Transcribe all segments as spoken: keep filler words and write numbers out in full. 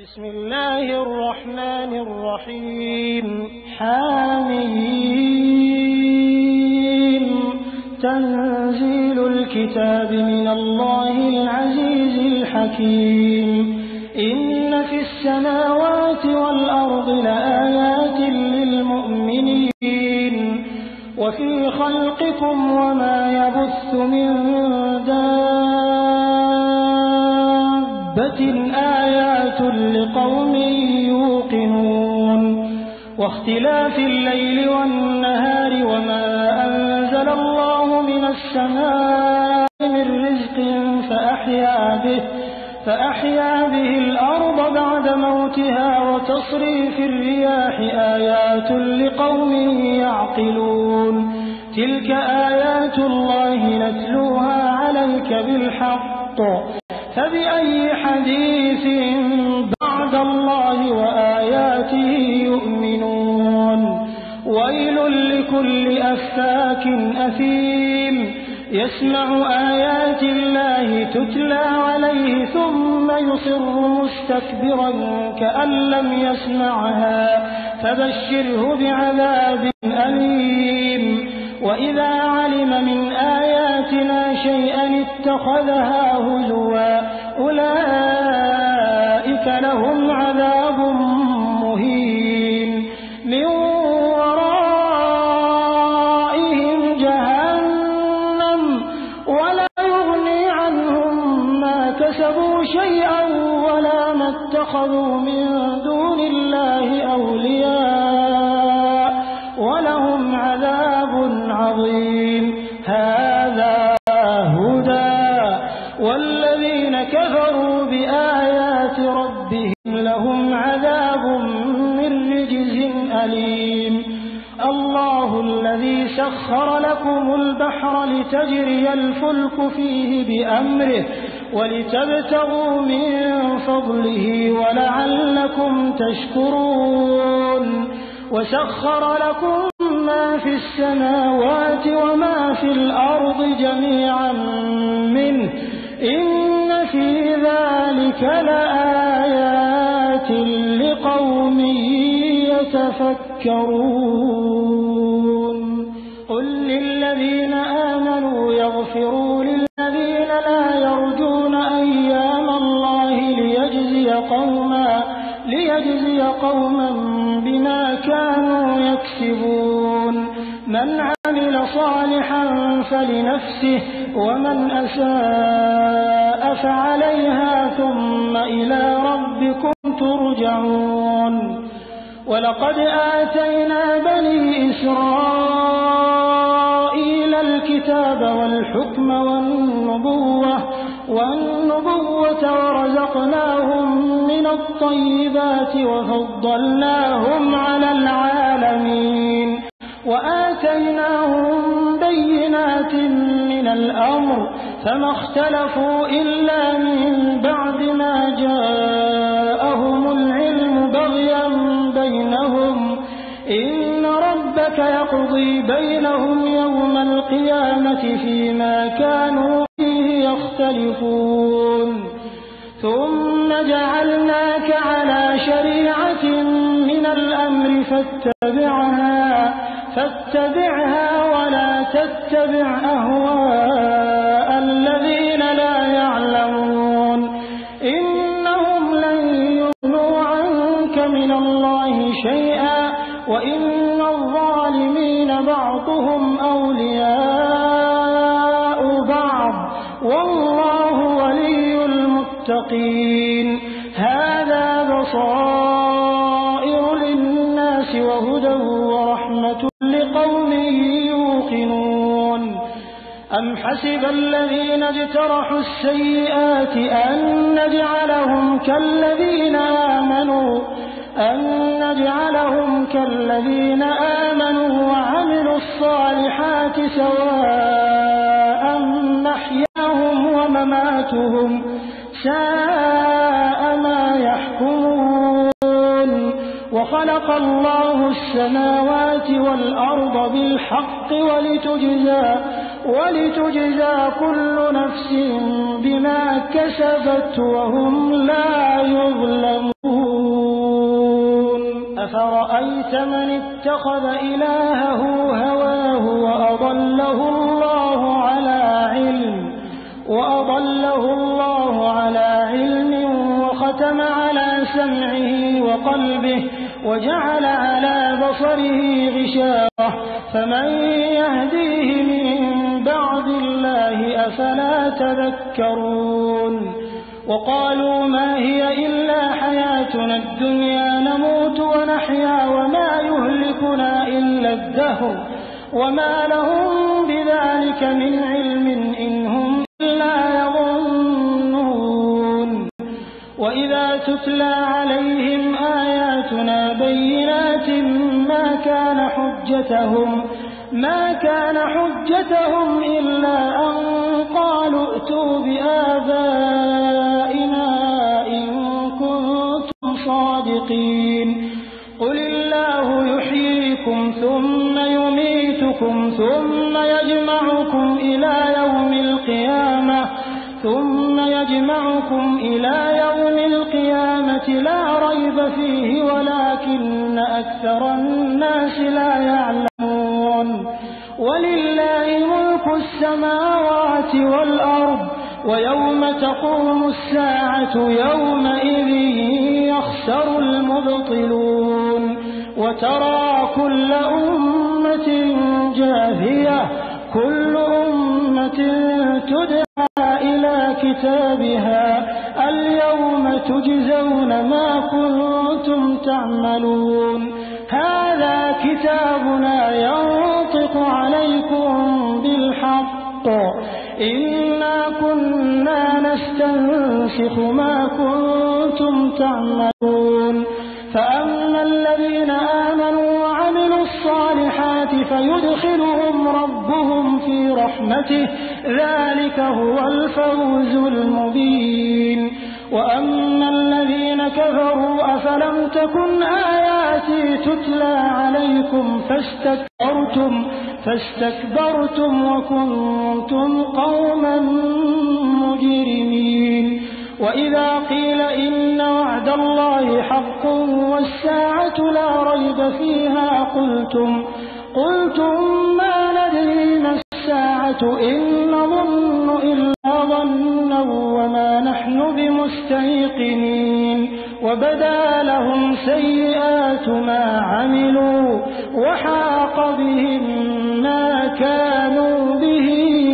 بسم الله الرحمن الرحيم حاميم تنزيل الكتاب من الله العزيز الحكيم إن في السماوات والأرض لآيات للمؤمنين وفي خلقكم وما يبث من دابة آيات لقوم يوقنون واختلاف الليل والنهار وما أنزل الله من السماء من رزق فأحيا به فأحيا به الأرض بعد موتها وتصريف الرياح آيات لقوم يعقلون تلك آيات الله نتلوها عليك بالحق فبأي حديث بعد الله وآياته يؤمنون ويل لكل أفاك أثيم يسمع آيات الله تتلى عليه ثم يصر مستكبرا كأن لم يسمعها فبشره بعذاب أليم وإذا علم من آياتنا شيئا اتخذها هزوا أولئك لهم عذاب مهين من ورائهم جهنم ولا يغني عنهم ما كسبوا شيئا ولا ما اتخذوا من دون الله أولياء ولهم عذاب عظيم هذا هدى والذين كفروا بآيات ربهم لهم عذاب من رجز أليم الله الذي سخر لكم البحر لتجري الفلك فيه بأمره ولتبتغوا من فضله ولعلكم تشكرون وسخر لكم ما في السماوات وما في الأرض جميعا منه إن في ذلك لآيات لقوم يتفكرون قل للذين آمنوا يغفروا للذين لا يرجون أيام الله ليجزي قوما ليجزي قوما بما كانوا يكسبون من عمل صالحا فلنفسه ومن أساء فعليها ثم إلى ربكم ترجعون ولقد آتينا بني إسرائيل الكتاب والحكم والنبوة والنبوة ورزقناهم من الطيبات وفضلناهم على العالمين وآتيناهم بينات من الأمر فما اختلفوا إلا من بعد ما جاءهم العلم بغيا بينهم إن ربك يقضي بينهم يوم القيامة فيما كانوا فيه يختلفون ثم جعلناك على شريعة من الأمر فاتبعها فاتبعها ولا تتبع أهواء الذين لا يعلمون إنهم لن يغنوا عنك من الله شيئا وإن الظالمين بعضهم أولياء بعض والله ولي المتقين هذا بصائر للناس وهدى ورحمة لقوم يوقنون أم حسب الذين اجترحوا السيئات أن نجعلهم كالذين آمنوا أن نجعلهم كالذين آمنوا وعملوا الصالحات سواء محياهم ومماتهم ساء ما يحكمون وخلق الله السماوات والأرض بالحق ولتجزى ولتجزى كل نفس بما كسبت وهم لا يظلمون. أفرأيت من اتخذ إلهه هواه وأضله الله على علم وأضله الله على علم وختم على سمعه وقلبه وجعل على بصره غشاوة فمن يهديه من بعد الله أفلا تذكرون وقالوا ما هي إلا حياتنا الدنيا نموت ونحيا وما يهلكنا إلا الدهر وما لهم بذلك من علم إن هم إلا يظنون وإذا تتلى عليهم آياتنا بينات ما كان حجتهم ما كان حجتهم إلا أن قالوا ائتوا بآبائنا إن كنتم صادقين قل الله يحييكم ثم يميتكم ثم يجمعكم إلى يوم القيامة ثم يجمعكم إلى يوم القيامة لا ريب فيه ولكن أكثر الناس لا يعلمون ولله ملك السماوات والأرض ويوم تقوم الساعة يومئذ يخسر المبطلون وترى كل أمة جاثية كل أمة تدعى إلى كتابها اليوم تجزون ما كنتم تعملون هذا كتابنا ينطق عليكم بالحق إنا كنا نستنسخ ما كنتم تعملون فأما الذين آمنوا وعملوا الصالحات فيدخلهم ربهم في رحمته ذلك هو الفوز المبين وأما الذين كفروا أفلم تكن آياتي تتلى عليكم فاستكبرتم فاستكبرتم وكنتم قوما مجرمين وإذا قيل إن وعد الله حق والساعة لا ريب فيها قلتم قلتم ما ندري ما الساعة إن نظن إلا ظنا وما نحن بمستيقنين وبدا لهم سيئات ما عملوا وحاق بهم ما كانوا به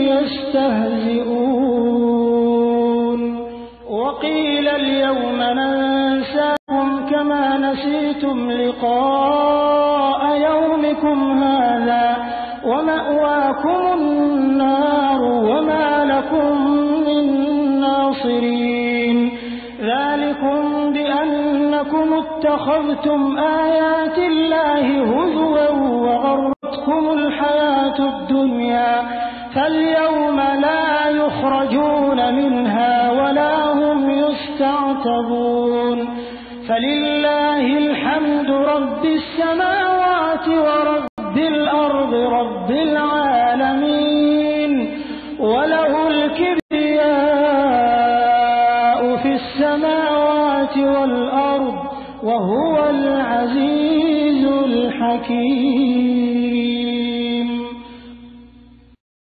يستهزئون وقيل اليوم ننساكم كما نسيتم لقاء يومكم هذا ومأواكم النار وما لكم من ناصرين ذلكم بأنكم اتخذتم آيات الله هزوا وغرتكم الحياة الدنيا فاليوم لا يخرجون منها ولا هم يستعتبون فلله الحمد رب السماوات ورب الأرض رب العالمين وله الكبرياء في السماوات والأرض وهو